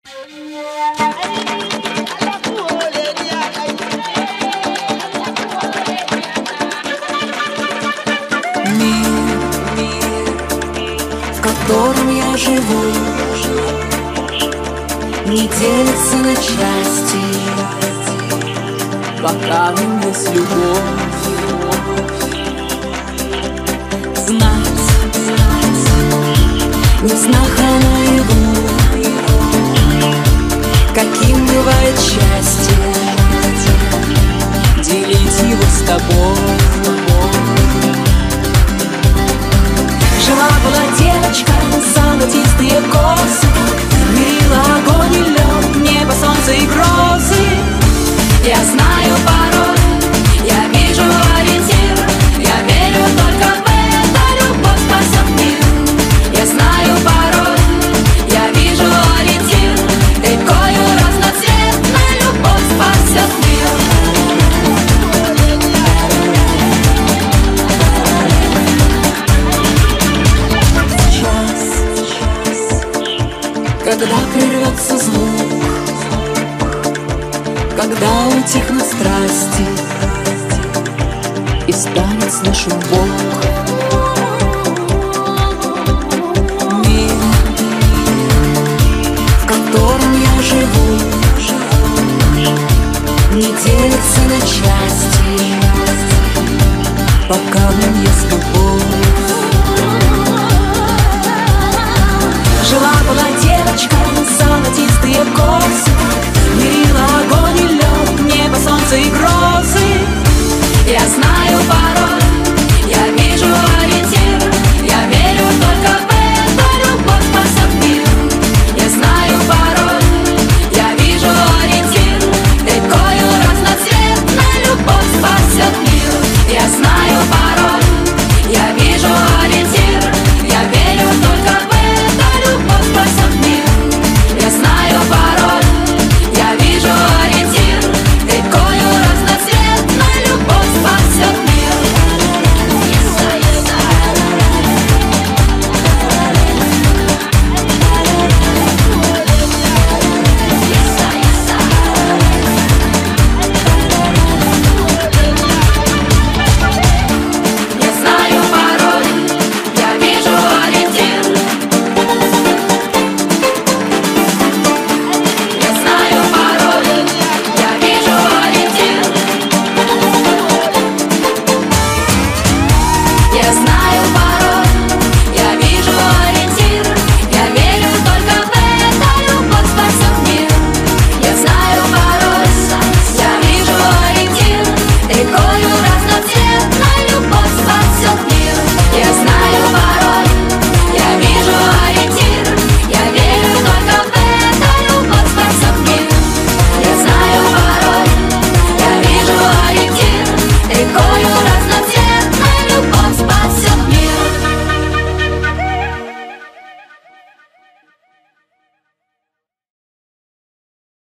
В котором я живу, не делится на части, пока в нем есть любовь. Знать, не зная наяву, каким бывает счастье, делить его с тобой. Жила-была девочка, золотистые косы, мирила огонь и лед, небо, солнце и грозы. Я знаю пароль, я вижу ориентир, я верю только в это, любовь спасет мир. Я знаю пароль, я вижу ориентир, рекою разноцветной любовь спасет мир. Когда прервется звук, когда утихнут страсти и станет слышен Бог. Мир, в котором я живу, не делится на части, пока в нем есть любовь. Жила-была